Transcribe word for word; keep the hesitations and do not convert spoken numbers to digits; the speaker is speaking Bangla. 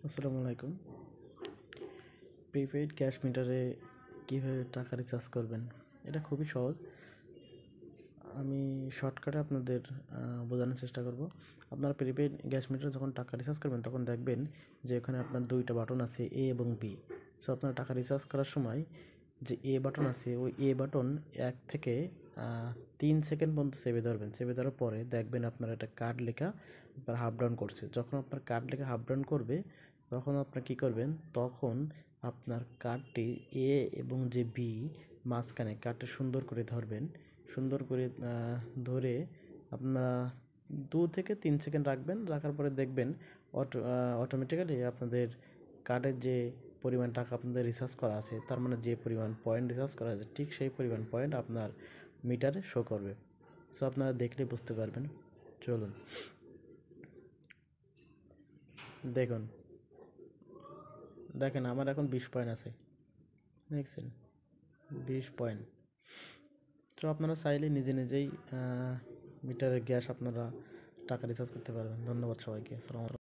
আসসালামু আলাইকুম। প্রিপেইড গ্যাস মিটারে কীভাবে টাকা রিচার্জ করবেন, এটা খুবই সহজ। আমি শর্টকাটে আপনাদের বোঝানোর চেষ্টা করব। আপনারা প্রিপেইড গ্যাস মিটারে যখন টাকা রিচার্জ করবেন তখন দেখবেন যে এখানে আপনার দুইটা বাটন আছে, এ এবং বি। সো আপনারা টাকা রিচার্জ করার সময় যে এ বাটন আছে, ওই এ বাটন এক থেকে তিন সেকেন্ড পর্যন্ত চেপে ধরবেন। চেপে ধরার পরে দেখবেন আপনার একটা কার্ড লেখা আপনার হাফ ডাউন করছে। যখন আপনার কার্ড লেখা হাফ ডাউন করবে তখন আপনার কী করবেন, তখন আপনার কার্ডটি এ এবং যে বি মাঝখানে কার্ডটি সুন্দর করে ধরবেন। সুন্দর করে ধরে আপনারা দু থেকে তিন সেকেন্ড রাখবেন। রাখার পরে দেখবেন অটো অটোমেটিক্যালি আপনাদের কার্ডের যে পরিমাণ টাকা আপনাদের রিচার্জ করা আছে, তার মানে যে পরিমাণ পয়েন্ট রিচার্জ করা আছে ঠিক সেই পরিমাণ পয়েন্ট আপনার মিটারে শো করবে। সো আপনারা দেখলে বুঝতে পারবেন। চলুন দেখুন, দেখেন আমার এখন বিশ পয়েন্ট আছে, দেখছেন বিশ পয়েন্ট। তো আপনারা চাইলে নিজে নিজেই মিটারের গ্যাস আপনারা টাকা রিচার্জ করতে পারবেন। ধন্যবাদ সবাইকে। আসসালামু আলাইকুম।